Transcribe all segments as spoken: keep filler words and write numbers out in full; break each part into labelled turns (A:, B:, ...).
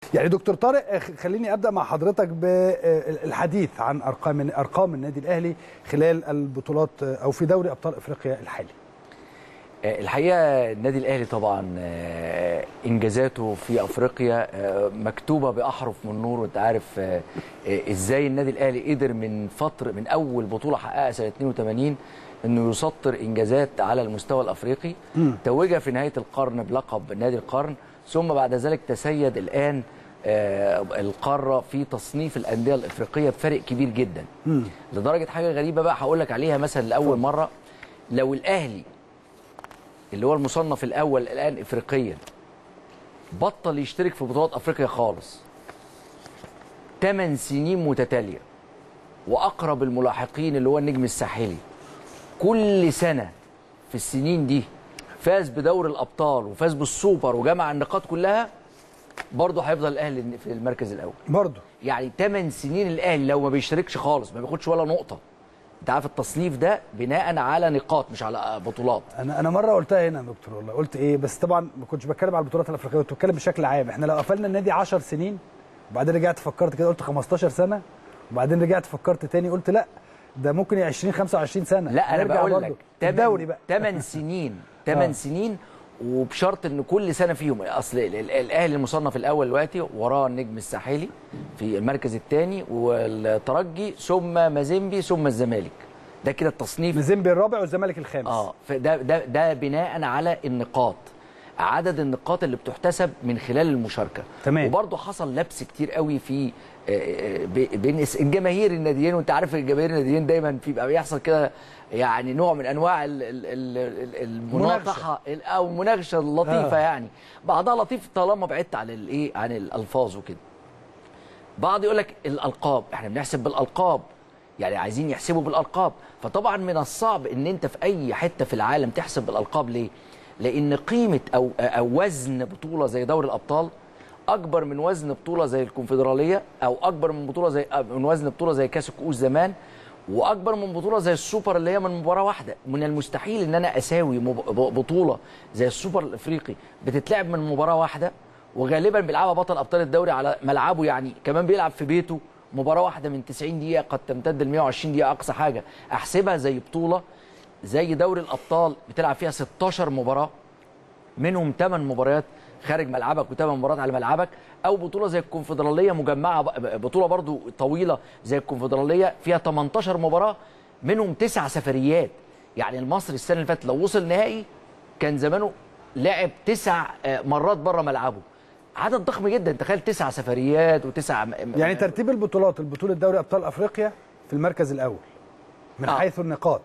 A: يعني دكتور طارق، خليني ابدا مع حضرتك بالحديث عن ارقام ارقام النادي الاهلي خلال البطولات او في دوري ابطال افريقيا الحالي.
B: الحقيقه النادي الاهلي طبعا انجازاته في افريقيا مكتوبه باحرف من نور، وانت عارف ازاي النادي الاهلي قدر من فتره من اول بطوله حققها سنه اثنين وثمانين انه يسطر انجازات على المستوى الافريقي، توجها في نهايه القرن بلقب نادي القرن، ثم بعد ذلك تسيد الان القاره في تصنيف الانديه الافريقيه بفرق كبير جدا. مم. لدرجه حاجه غريبه بقى هقول لك عليها، مثلا لاول مره لو الاهلي اللي هو المصنف الاول الان افريقيا بطل يشترك في بطولات افريقيا خالص ثمان سنين متتاليه، واقرب الملاحقين اللي هو النجم الساحلي كل سنه في السنين دي فاز بدوري الابطال وفاز بالسوبر وجمع النقاط كلها، برضه هيفضل الاهلي في المركز الاول. برضه يعني ثمان سنين الاهلي لو ما بيشتركش خالص ما بياخدش ولا نقطه. انت عارف التصنيف ده بناء على نقاط مش على بطولات.
A: انا انا مره قلتها هنا يا دكتور والله، قلت ايه، بس طبعا ما كنتش بتكلم على البطولات الافريقيه، كنت بتكلم بشكل عام. احنا لو قفلنا النادي عشر سنين وبعدين رجعت فكرت كده قلت خمستاشر سنه، وبعدين رجعت فكرت تاني قلت لا ده ممكن عشرين خمسة وعشرين سنه.
B: لا انا بقول لك
A: الدوري بقى
B: ثمان سنين ثمان سنين، وبشرط ان كل سنه فيهم، اصل الاهلي المصنف الاول دلوقتي وراه النجم الساحلي في المركز الثاني والترجي ثم مازيمبي ثم الزمالك، ده كده التصنيف.
A: مازيمبي الرابع والزمالك الخامس.
B: اه فده ده ده بناء على النقاط، عدد النقاط اللي بتحتسب من خلال المشاركه.
A: تمام.
B: وبرضه حصل لبس كتير قوي في بين الجماهير الناديين، وانت عارف الجماهير الناديين دايما في بقى بيحصل كده يعني نوع من انواع المناطحه او المناقشه اللطيفه. آه. يعني بعضها لطيف طالما بعدت عن الايه عن الالفاظ وكده. بعض يقول لك الالقاب، احنا بنحسب بالالقاب، يعني عايزين يحسبوا بالالقاب، فطبعا من الصعب ان انت في اي حته في العالم تحسب بالالقاب. ليه؟ لان قيمه او او وزن بطوله زي دوري الابطال اكبر من وزن بطوله زي الكونفدراليه، او اكبر من بطوله زي من وزن بطوله زي كاس الكؤوس زمان، واكبر من بطوله زي السوبر اللي هي من مباراه واحده. من المستحيل ان انا اساوي بطوله زي السوبر الافريقي بتتلعب من مباراه واحده، وغالبا بيلعبها بطل ابطال الدوري على ملعبه، يعني كمان بيلعب في بيته مباراه واحده من تسعين دقيقه قد تمتد ل مئة وعشرين دقيقه اقصى حاجه، احسبها زي بطوله زي دوري الابطال بتلعب فيها ستاشر مباراه منهم ثمان مباريات خارج ملعبك وثمان مباريات على ملعبك، او بطوله زي الكونفدراليه مجمعه، بطوله برضو طويله زي الكونفدراليه فيها تمنتاشر مباراه منهم تسع سفريات. يعني المصري السنه اللي فاتت لو وصل نهائي كان زمانه لعب تسع مرات بره ملعبه، عدد ضخم جدا. تخيل تسع سفريات وتسع
A: يعني ترتيب البطولات، البطوله دوري ابطال افريقيا في المركز الاول من آه. حيث النقاط.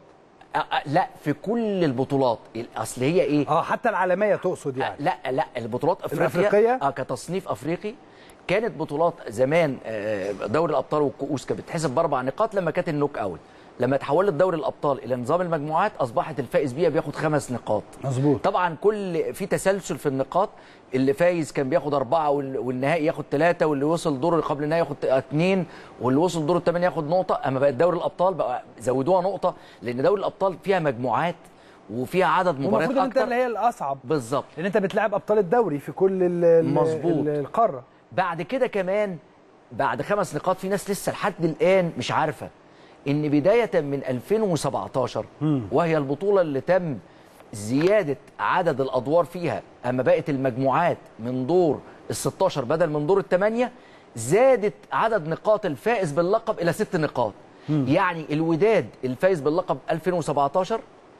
B: لا في كل البطولات، اصل هي ايه؟
A: اه حتى العالميه تقصد يعني؟
B: لا لا البطولات افريقيا
A: الافريقيه
B: اه كتصنيف افريقي. كانت بطولات زمان دوري الابطال والكؤوس كانت بتتحسب باربع نقاط لما كانت النوك اوت، لما تحولت دوري الابطال الى نظام المجموعات اصبحت الفائز بيها بياخد خمس نقاط.
A: مظبوط.
B: طبعا كل في تسلسل في النقاط، اللي فايز كان بياخد اربعه والنهائي ياخد ثلاثه، واللي وصل دور قبل النهائي ياخد اثنين، واللي وصل دور الثمانيه ياخد نقطه. اما بقت دوري الابطال بقى زودوها نقطه، لان دوري الابطال فيها مجموعات وفيها عدد مباريات اكتر،
A: المفروض ان انت اللي هي الاصعب
B: بالظبط،
A: لان انت بتلعب ابطال الدوري في كل ال
B: مظبوط
A: القاره.
B: بعد كده كمان بعد خمس نقاط في ناس لسه لحد الان مش عارفه ان بدايه من ألفين وسبعتاشر مم. وهي البطوله اللي تم زياده عدد الادوار فيها، اما بقت المجموعات من دور ال ستاشر بدل من دور الثمانيه، زادت عدد نقاط الفائز باللقب الى ست نقاط. مم. يعني الوداد الفائز باللقب ألفين وسبعتاشر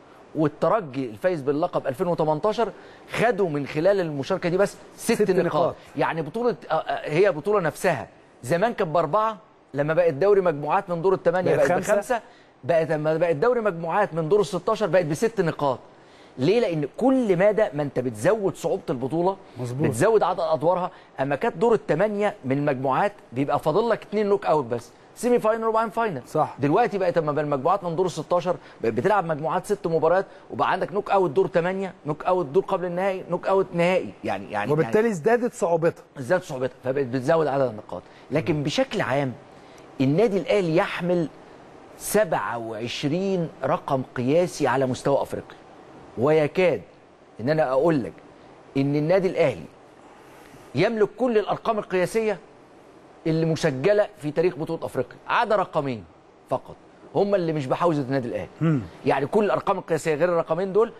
B: والترجي الفايز باللقب ألفين وتمنتاشر خدوا من خلال المشاركه دي بس ست, ست نقاط. نقاط. يعني بطوله هي بطوله نفسها زمان كانت باربعه، لما بقت دوري مجموعات من دور الثمانيه بقت خمسة. بخمسه، بقت لما بقت دوري مجموعات من دور ال ستاشر بقت بست نقاط. ليه؟ لان كل مدى ما انت بتزود صعوبه البطوله مزبوط. بتزود عدد ادوارها. اما كانت دور الثمانيه من المجموعات بيبقى فاضل لك اثنين نوك اوت بس، سيمي فاينل وبعدين فاينل.
A: صح.
B: دلوقتي بقت اما المجموعات من دور ال ستاشر بتلعب مجموعات ست مباريات، وبقى عندك نوك اوت دور ثمانيه، نوك اوت دور قبل النهائي، نوك اوت نهائي، يعني يعني
A: وبالتالي ازدادت صعوبتها.
B: ازدادت صعوبتها فبقت بتزود عدد النقاط. لكن بشكل عام النادي الاهلي يحمل سبعة وعشرين رقم قياسي على مستوى افريقيا، ويكاد ان انا اقول لك ان النادي الاهلي يملك كل الارقام القياسيه اللي مسجله في تاريخ بطوله افريقيا، عدا رقمين فقط هم اللي مش بحوزه النادي الاهلي. يعني كل الارقام القياسيه غير الرقمين دول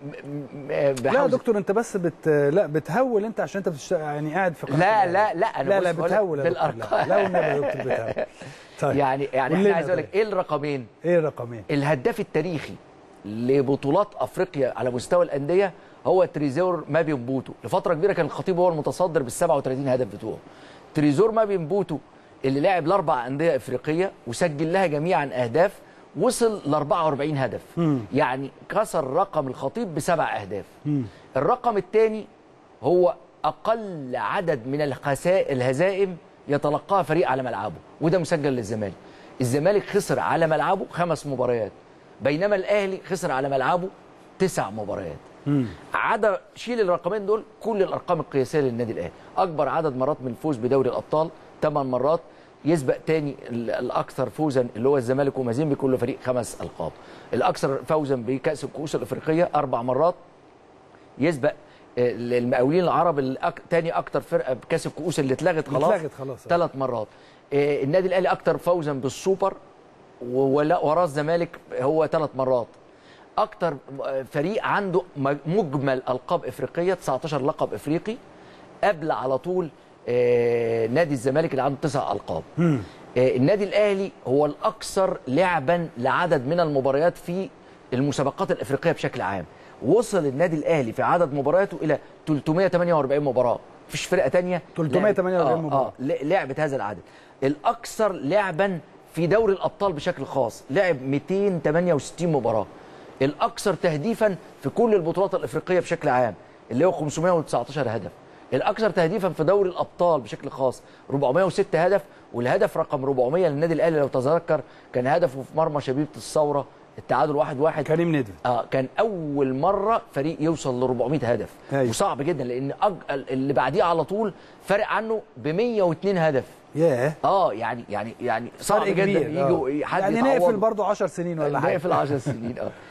A: لا يا دكتور انت بس بت لا بتهول انت عشان انت بتشت... يعني قاعد في قناه
B: لا لا لا انا
A: لا لا بتهول
B: بالارقام.
A: لا والنبي يا دكتور بتهول.
B: طيب يعني يعني احنا عايز اقول لك ايه الرقمين؟
A: ايه الرقمين؟
B: الهداف التاريخي لبطولات افريقيا على مستوى الانديه هو تريزور مابي مبوتو، لفتره كبيره كان الخطيب هو المتصدر بال سبعة وثلاثين هدف بتوعه. تريزور مابي مبوتو اللي لعب لاربع انديه افريقيه وسجل لها جميعا اهداف وصل ل أربعة وأربعين هدف. مم. يعني كسر رقم الخطيب بسبع اهداف. مم. الرقم الثاني هو اقل عدد من الهزائم يتلقاها فريق على ملعبه، وده مسجل للزمالك. الزمالك خسر على ملعبه خمس مباريات، بينما الاهلي خسر على ملعبه تسع مباريات. مم. عدا شيل الرقمين دول كل الارقام القياسيه للنادي الاهلي. اكبر عدد مرات من الفوز بدوري الابطال ثمان مرات، يسبق تاني الاكثر فوزا اللي هو الزمالك ومازيمبي كل فريق خمس القاب. الاكثر فوزا بكاس الكؤوس الافريقيه اربع مرات، يسبق المقاولين العرب تاني اكثر فرقه بكاس الكؤوس اللي اتلغت خلاص
A: اتلغت خلاص
B: ثلاث مرات. النادي الاهلي اكثر فوزا بالسوبر وراه الزمالك هو ثلاث مرات. اكثر فريق عنده مجمل القاب افريقيه تسعتاشر لقب افريقي، قبل على طول نادي الزمالك اللي عنده تسع القاب. النادي الاهلي هو الاكثر لعبا لعدد من المباريات في المسابقات الافريقيه بشكل عام. وصل النادي الاهلي في عدد مبارياته الى ثلاثمائة وثمانية وأربعين مباراه، مفيش فرقه ثانيه
A: ثلاثمائة وثمانية وأربعين مباراه
B: آه لعبت هذا العدد. الاكثر لعبا في دوري الابطال بشكل خاص لعب مئتين وثمانية وستين مباراه. الاكثر تهديفا في كل البطولات الافريقيه بشكل عام اللي هو خمسمائة وتسعتاشر هدف. الاكثر تهديفا في دوري الابطال بشكل خاص أربعمائة وستة هدف، والهدف رقم أربعمائة للنادي الاهلي لو تذكر كان هدفه في مرمى شبيبه الثوره التعادل واحد واحد.
A: كريم ندفي
B: اه كان اول مره فريق يوصل ل أربعمائة هدف. هي. وصعب جدا لان أج... اللي بعديه على طول فرق عنه ب مئة واثنين هدف.
A: ياه
B: اه يعني يعني يعني صعب جدا يجوا
A: حد يعني نقفل برضه عشر سنين ولا حاجه.
B: نقفل عشر سنين اه